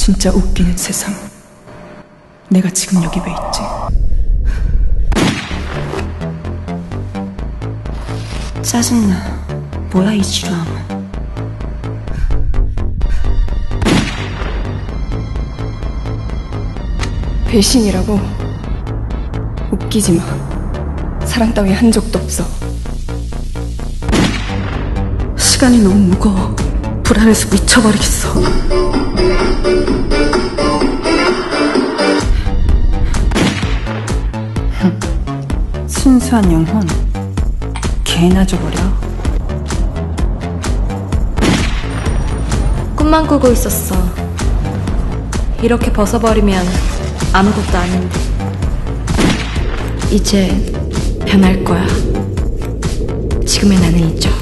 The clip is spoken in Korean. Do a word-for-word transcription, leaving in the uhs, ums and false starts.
진짜 웃기는 세상. 내가 지금 여기 왜 있지? 짜증나. 뭐야 이 지루함. 배신이라고? 웃기지 마. 사랑 따위 한 적도 없어. 시간이 너무 무거워. 불안해서 미쳐버리겠어. 순수한 영혼 개나 줘버려. 꿈만 꾸고 있었어. 이렇게 벗어버리면 아무것도 아닌데. 이제 변할 거야. 지금의 나는 잊어.